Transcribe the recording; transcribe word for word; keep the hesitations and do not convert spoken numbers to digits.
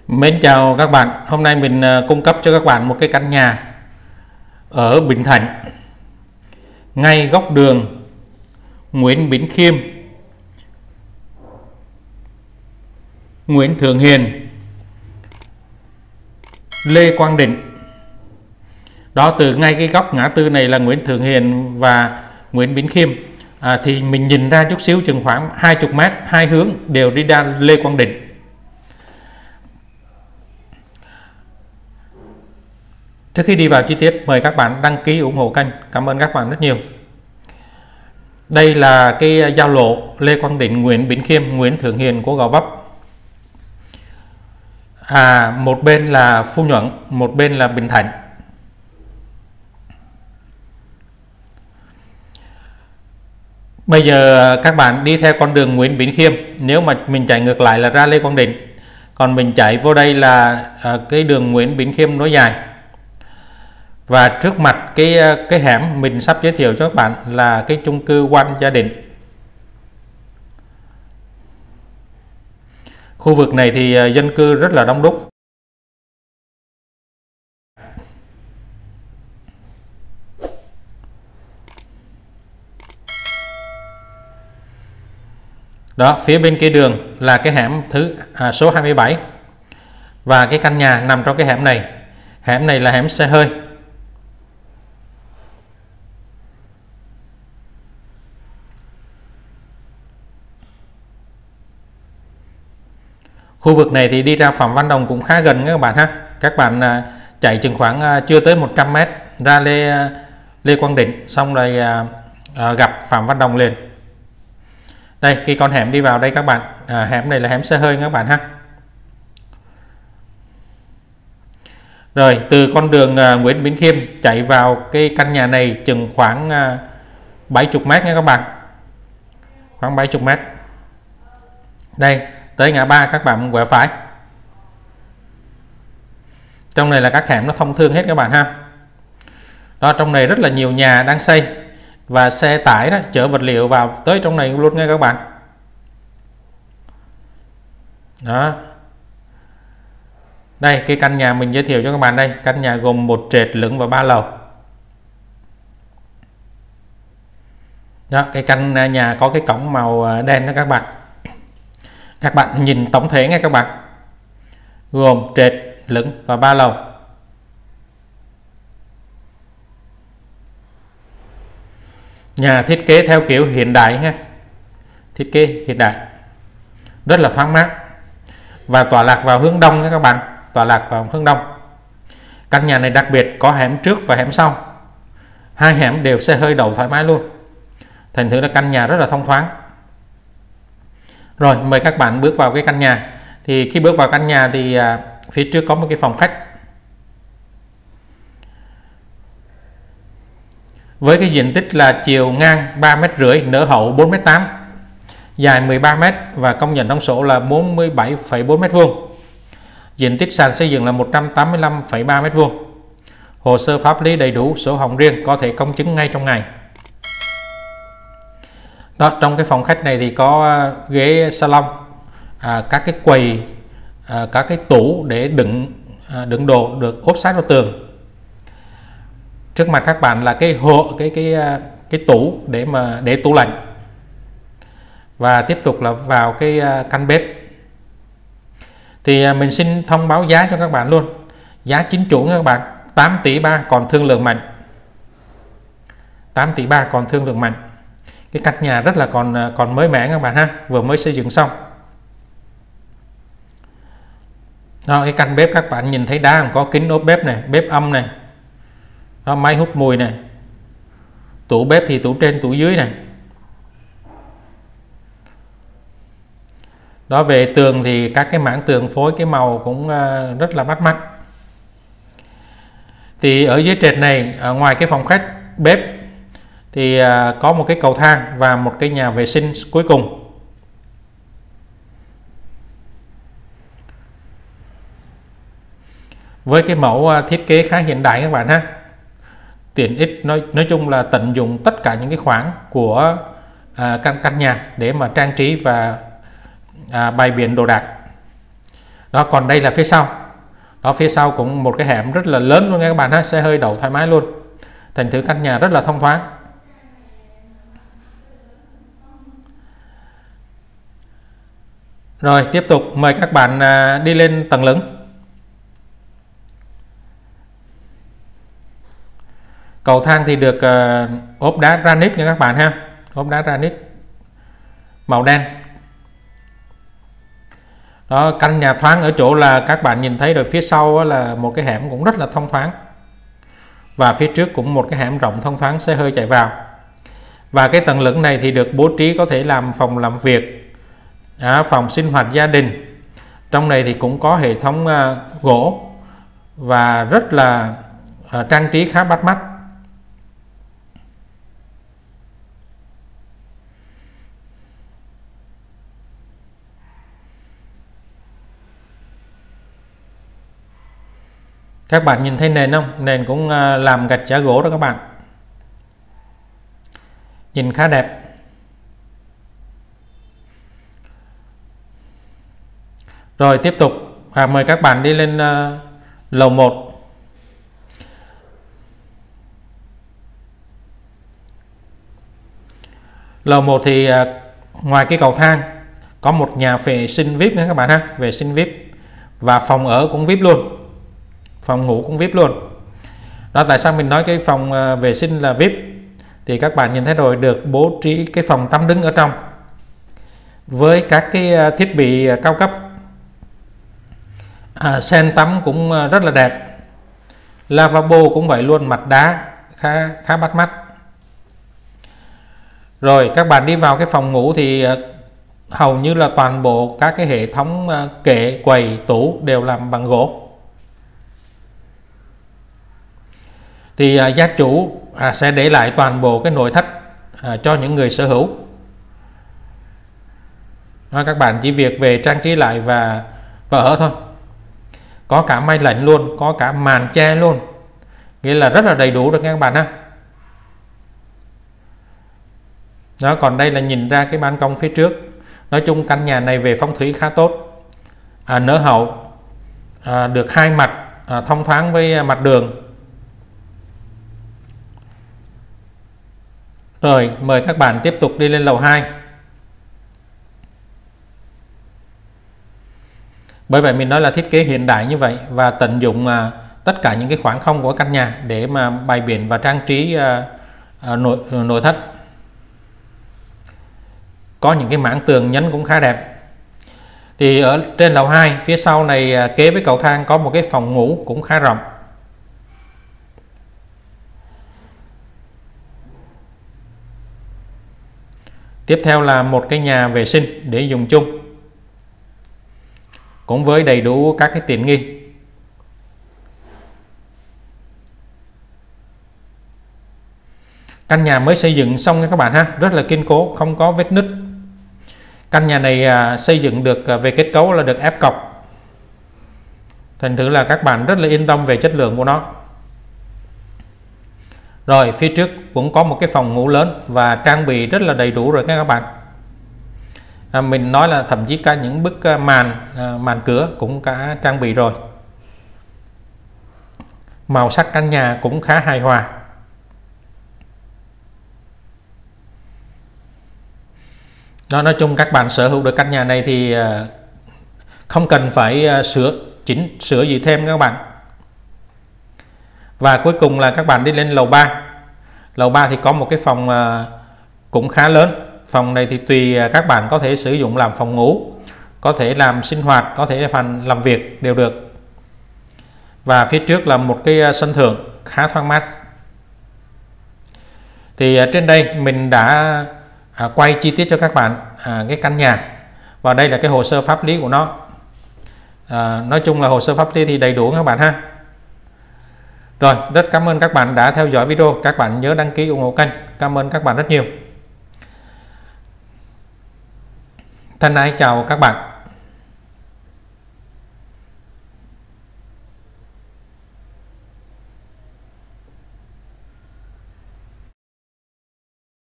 Mến chào các bạn, hôm nay mình cung cấp cho các bạn một cái căn nhà ở Bình Thạnh, ngay góc đường Nguyễn Bỉnh Khiêm, Nguyễn Thượng Hiền, Lê Quang Định. Đó, từ ngay cái góc ngã tư này là Nguyễn Thượng Hiền và Nguyễn Bỉnh Khiêm, à, thì mình nhìn ra chút xíu chừng khoảng hai mươi mét, hai hướng đều đi ra Lê Quang Định. Trước khi đi vào chi tiết, mời các bạn đăng ký ủng hộ kênh. Cảm ơn các bạn rất nhiều. Đây là cái giao lộ Lê Quang Định, Nguyễn Bỉnh Khiêm, Nguyễn Thượng Hiền của Gò Vấp. À, một bên là Phú Nhuận, một bên là Bình Thạnh. Bây giờ các bạn đi theo con đường Nguyễn Bỉnh Khiêm, nếu mà mình chạy ngược lại là ra Lê Quang Định, còn mình chạy vô đây là à, cái đường Nguyễn Bỉnh Khiêm nối dài. Và trước mặt cái cái hẻm mình sắp giới thiệu cho các bạn là cái chung cư One Gia Định. Khu vực này thì dân cư rất là đông đúc. Đó, phía bên kia đường là cái hẻm thứ à, số hai mươi bảy. Và cái căn nhà nằm trong cái hẻm này. Hẻm này là hẻm xe hơi. Khu vực này thì đi ra Phạm Văn Đồng cũng khá gần các bạn ha. Các bạn à, chạy chừng khoảng à, chưa tới một trăm mét ra Lê à, Lê Quang Định, xong rồi à, à, gặp Phạm Văn Đồng liền. Đây, cái con hẻm đi vào đây các bạn. À, hẻm này là hẻm xe hơi các bạn ha. Rồi, từ con đường à, Nguyễn Bỉnh Khiêm chạy vào cái căn nhà này chừng khoảng à, bảy mươi mét nha các bạn. Khoảng bảy mươi mét. Đây, tới ngã ba các bạn quẹo phải. Trong này là các hẻm nó thông thương hết các bạn ha. Đó, trong này rất là nhiều nhà đang xây và xe tải đó chở vật liệu vào tới trong này luôn nha các bạn. Đó. Đây, cái căn nhà mình giới thiệu cho các bạn đây, căn nhà gồm một trệt lửng và ba lầu. Đó, cái căn nhà có cái cổng màu đen đó các bạn. Các bạn nhìn tổng thể nghe các bạn, gồm trệt, lửng và ba lầu. Nhà thiết kế theo kiểu hiện đại ha, thiết kế hiện đại, rất là thoáng mát và tọa lạc vào hướng đông nha các bạn, tọa lạc vào hướng đông. Căn nhà này đặc biệt có hẻm trước và hẻm sau, hai hẻm đều xe hơi đậu thoải mái luôn, thành thử là căn nhà rất là thông thoáng. Rồi, mời các bạn bước vào cái căn nhà. Thì khi bước vào căn nhà thì à, phía trước có một cái phòng khách. Với cái diện tích là chiều ngang ba mét rưỡi, nở hậu bốn mét tám, dài mười ba mét và công nhận trong sổ là bốn mươi bảy phẩy bốn mét vuông. Diện tích sàn xây dựng là một trăm tám mươi lăm phẩy ba mét vuông. Hồ sơ pháp lý đầy đủ, sổ hồng riêng, có thể công chứng ngay trong ngày. Đó, trong cái phòng khách này thì có ghế salon, à, các cái quầy, à, các cái tủ để đựng à, đựng đồ được ốp sát vào tường. Trước mặt các bạn là cái hộ cái cái cái tủ để mà để tủ lạnh. Và tiếp tục là vào cái căn bếp. Thì mình xin thông báo giá cho các bạn luôn. Giá chính chủ nha các bạn, tám tỷ ba còn thương lượng mạnh. tám tỷ ba còn thương lượng mạnh. Cái căn nhà rất là còn còn mới mẻ các bạn ha, vừa mới xây dựng xong. Đó, cái căn bếp các bạn nhìn thấy đá có kính ốp bếp này, bếp âm này. Đó, máy hút mùi này. Tủ bếp thì tủ trên tủ dưới này. Đó, về tường thì các cái mảng tường phối cái màu cũng rất là bắt mắt. Thì ở dưới trệt này, ở ngoài cái phòng khách, bếp thì có một cái cầu thang và một cái nhà vệ sinh cuối cùng. Với cái mẫu thiết kế khá hiện đại các bạn ha. Tiện ích nói nói chung là tận dụng tất cả những cái khoản của à, căn căn nhà để mà trang trí và à, bày biện đồ đạc. Đó, còn đây là phía sau. Đó, phía sau cũng một cái hẻm rất là lớn luôn nha các bạn ha, xe hơi đậu thoải mái luôn. Thành thử căn nhà rất là thông thoáng. Rồi tiếp tục mời các bạn đi lên tầng lửng. Cầu thang thì được ốp đá granite nha các bạn ha, ốp đá granite màu đen. Đó, căn nhà thoáng ở chỗ là các bạn nhìn thấy rồi, phía sau là một cái hẻm cũng rất là thông thoáng, và phía trước cũng một cái hẻm rộng thông thoáng, xe hơi chạy vào. Và cái tầng lửng này thì được bố trí có thể làm phòng làm việc, à, phòng sinh hoạt gia đình. Trong này thì cũng có hệ thống uh, gỗ và rất là uh, trang trí khá bắt mắt. Các bạn nhìn thấy nền không? Nền cũng làm gạch chả gỗ đó các bạn. Nhìn khá đẹp. Rồi tiếp tục à, mời các bạn đi lên uh, lầu một. Lầu một thì uh, ngoài cái cầu thang có một nhà vệ sinh vi ai pi nữa các bạn ha, vệ sinh vi ai pi và phòng ở cũng vi ai pi luôn. Phòng ngủ cũng vi ai pi luôn. Đó, tại sao mình nói cái phòng uh, vệ sinh là vi ai pi thì các bạn nhìn thấy rồi, được bố trí cái phòng tắm đứng ở trong với các cái uh, thiết bị uh, cao cấp. À, sen tắm cũng uh, rất là đẹp. Lavabo cũng vậy luôn, mặt đá khá khá bắt mắt. Rồi các bạn đi vào cái phòng ngủ thì uh, hầu như là toàn bộ các cái hệ thống uh, kệ, quầy, tủ đều làm bằng gỗ. Thì à, gia chủ à, sẽ để lại toàn bộ cái nội thất à, cho những người sở hữu. À, các bạn chỉ việc về trang trí lại và, và ở thôi. Có cả máy lạnh luôn, có cả màn che luôn, nghĩa là rất là đầy đủ được các bạn ha. Đó, còn đây là nhìn ra cái ban công phía trước. Nói chung căn nhà này về phong thủy khá tốt, à, nở hậu, à, được hai mặt à, thông thoáng với mặt đường. Rồi mời các bạn tiếp tục đi lên lầu hai. Bởi vậy mình nói là thiết kế hiện đại như vậy và tận dụng à, tất cả những cái khoảng không của căn nhà để mà bày biện và trang trí à, à, nội, nội thất. Có những cái mảng tường nhấn cũng khá đẹp. Thì ở trên lầu hai phía sau này à, kế với cầu thang có một cái phòng ngủ cũng khá rộng. Tiếp theo là một cái nhà vệ sinh để dùng chung, cũng với đầy đủ các cái tiện nghi. Căn nhà mới xây dựng xong các bạn ha, rất là kiên cố, không có vết nứt. Căn nhà này à, xây dựng được à, về kết cấu là được ép cọc, thành thử là các bạn rất là yên tâm về chất lượng của nó. Rồi phía trước cũng có một cái phòng ngủ lớn và trang bị rất là đầy đủ rồi các bạn. À, mình nói là thậm chí cả những bức màn à, màn cửa cũng cả trang bị rồi. Màu sắc căn nhà cũng khá hài hòa. Đó, nói chung các bạn sở hữu được căn nhà này thì à, không cần phải à, sửa chỉnh sửa gì thêm các bạn. Và cuối cùng là các bạn đi lên lầu ba. Lầu ba thì có một cái phòng uh, cũng khá lớn. Phòng này thì tùy các bạn có thể sử dụng làm phòng ngủ, có thể làm sinh hoạt, có thể làm làm việc đều được. Và phía trước là một cái sân thượng khá thoáng mát. Thì uh, trên đây mình đã uh, quay chi tiết cho các bạn uh, cái căn nhà. Và đây là cái hồ sơ pháp lý của nó. Uh, nói chung là hồ sơ pháp lý thì đầy đủ các bạn ha. Rồi, rất cảm ơn các bạn đã theo dõi video. Các bạn nhớ đăng ký ủng hộ kênh. Cảm ơn các bạn rất nhiều. Thân ái chào các bạn.